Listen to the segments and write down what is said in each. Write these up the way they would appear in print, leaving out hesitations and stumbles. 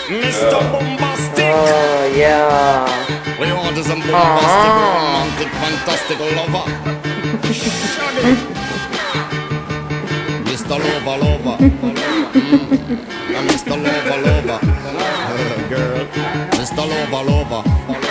Mr. Bombastic. Oh yeah. We want some bombastic, romantic, fantastic lover. Shaggy. Mr. Lover, lover. Mr. Lover, lover. Girl. Mr. Lover, lover.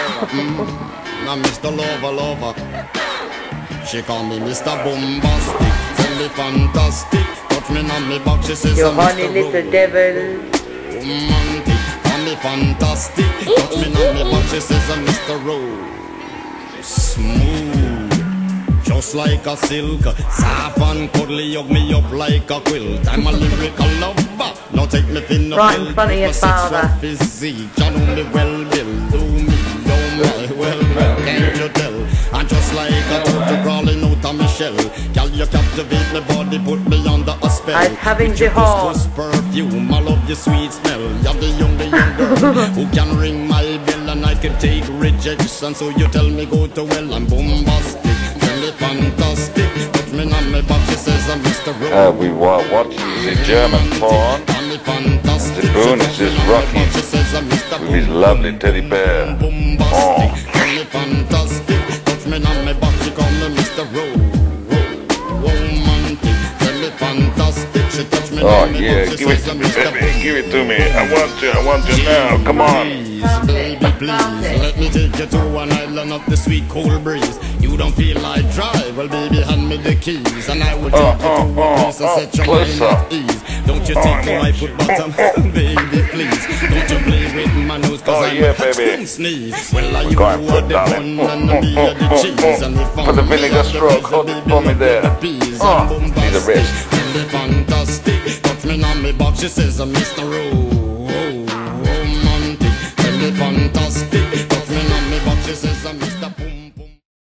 Mr. Lover, lover. She call me Mr. Bombastic. Tell me fantastic. Touch me on me back. She says you I'm honey Mr. little devil. Romantic. Call me fantastic. Touch me on me back. She says I'm Mr. Rose. Smooth. Just like a silk, soft and cuddly, hug me up like a quilt. I'm a lyrical lover. Now take me thin up. Right in front of your father. Physique, you know me well, Bill. Do me, oh my, well, can't you tell? I'm just like a turtle crawling out of my shell. Girl, you captivate my body, put me under a spell. I'm having the horn. Perfume, I love your sweet smell. You're the young girl who can ring my bell and I can take rejection. So you tell me go to well, I'm bombastic. Fantastic, but me on my back, she says I'm Mr. Rose. We were watching the German porn. The bonus is Rocky with his lovely teddy bear. Oh. Fantastic, touch me on my back, she call me Mr. Rose. Romantic, tell me fantastic, she touch me Oh on my yeah, back, she give it says to I'm me, Mr. baby, give it to me. I want you now, come on. Baby, please, let me take you to an island of the sweet cold breeze. You don't feel like drive, well baby, hand me the keys and I will take you to a place and set your mind at ease. Don't you take my foot bottom, baby, please. Don't you play with my nose, cause I'm baby. sneeze. Well, are you Going for are the darling. bun and me are the cheese. And if For the vinegar stroke, hold it for me there. Need a rest. Fantastic, touch me on me back, she says I'm Mr. Rose.